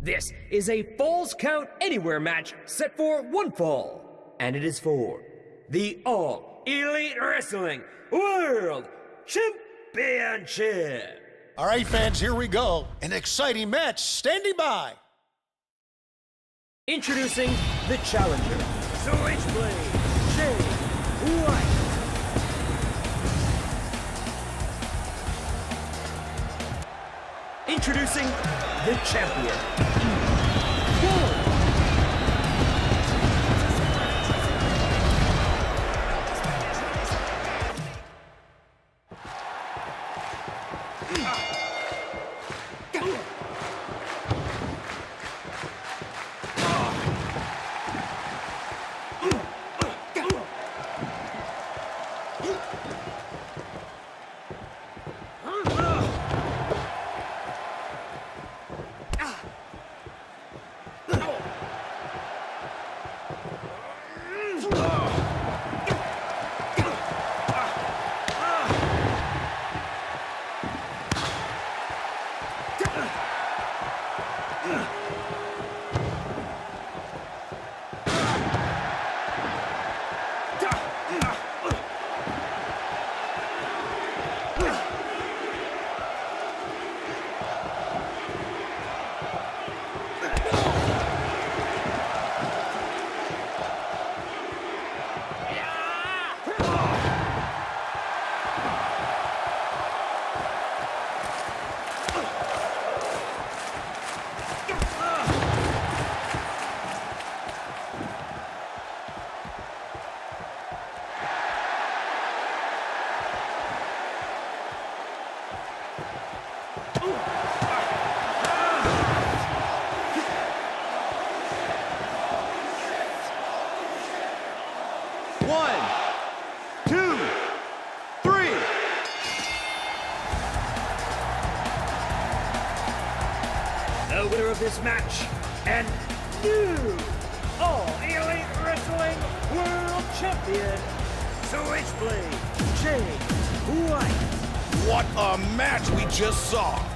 This is a Falls Count Anywhere match set for one fall, and it is for the All Elite Wrestling World Championship. All right, fans, here we go. An exciting match standing by. Introducing the challenger, Switchblade Jay White. Introducing the champion, the winner of this match, and new All Elite Wrestling World Champion, Switchblade Jay White. What a match we just saw.